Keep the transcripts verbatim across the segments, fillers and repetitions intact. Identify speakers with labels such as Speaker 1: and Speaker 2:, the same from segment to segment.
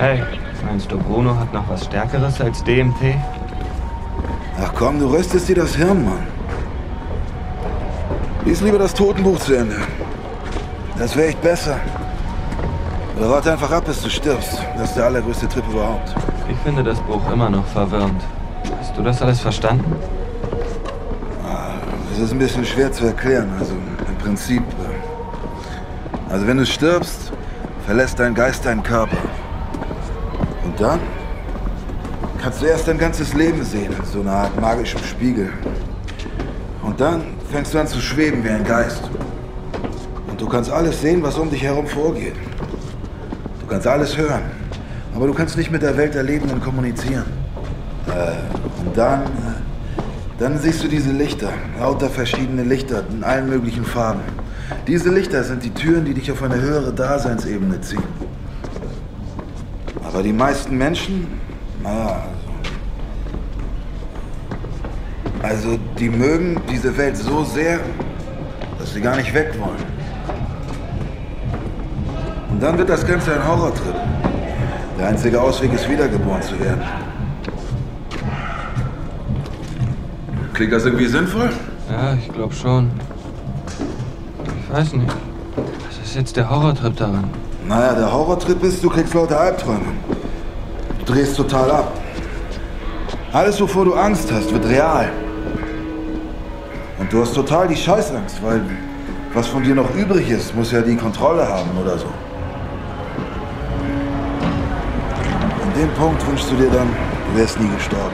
Speaker 1: Hey, meinst du, Bruno hat noch was Stärkeres als D M T?
Speaker 2: Ach komm, du röstest dir das Hirn, Mann. Lies lieber das Totenbuch zu Ende. Das wäre echt besser. Oder warte einfach ab, bis du stirbst. Das ist der allergrößte Trip überhaupt.
Speaker 1: Ich finde das Buch immer noch verwirrend. Hast du das alles verstanden?
Speaker 2: Das ist ein bisschen schwer zu erklären. Also im Prinzip... Also wenn du stirbst, verlässt dein Geist deinen Körper. Und dann kannst du erst dein ganzes Leben sehen, in so einer Art magischem Spiegel. Und dann fängst du an zu schweben wie ein Geist. Und du kannst alles sehen, was um dich herum vorgeht. Du kannst alles hören, aber du kannst nicht mit der Welt der Lebenden kommunizieren. Äh, und dann, dann siehst du diese Lichter, lauter verschiedene Lichter in allen möglichen Farben. Diese Lichter sind die Türen, die dich auf eine höhere Daseinsebene ziehen. Aber die meisten Menschen, naja, also, also die mögen diese Welt so sehr, dass sie gar nicht weg wollen. Und dann wird das Ganze ein Horrortrip. Der einzige Ausweg ist, wiedergeboren zu werden. Klingt das irgendwie sinnvoll?
Speaker 1: Ja, ich glaube schon. Ich weiß nicht. Was ist jetzt der Horrortrip daran?
Speaker 2: Naja, der Horrortrip ist, du kriegst lauter Albträume. Du drehst total ab. Alles, wovor du Angst hast, wird real. Und du hast total die Scheißangst, weil was von dir noch übrig ist, muss ja die Kontrolle haben oder so. An dem Punkt wünschst du dir dann, du wärst nie gestorben.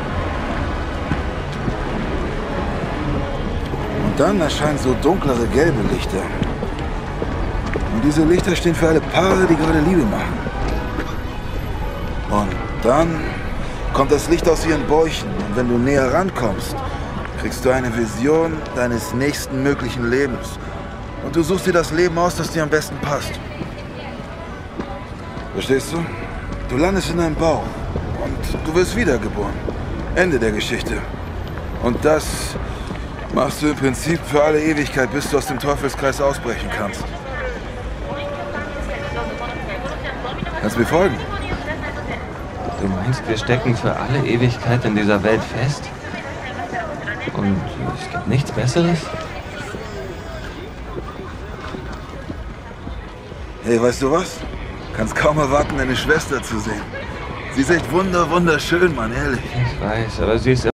Speaker 2: Und dann erscheinen so dunklere gelbe Lichter. Und diese Lichter stehen für alle Paare, die gerade Liebe machen. Und dann kommt das Licht aus ihren Bäuchen. Und wenn du näher rankommst, kriegst du eine Vision deines nächsten möglichen Lebens. Und du suchst dir das Leben aus, das dir am besten passt. Verstehst du? Du landest in deinem Bauch und du wirst wiedergeboren. Ende der Geschichte. Und das machst du im Prinzip für alle Ewigkeit, bis du aus dem Teufelskreis ausbrechen kannst. Kannst du mir folgen?
Speaker 1: Du meinst, wir stecken für alle Ewigkeit in dieser Welt fest? Und es gibt nichts Besseres?
Speaker 2: Hey, weißt du was? Kannst kaum erwarten, deine Schwester zu sehen. Sie ist echt wunder, wunderschön, Mann, ehrlich.
Speaker 1: Ich weiß, aber sie ist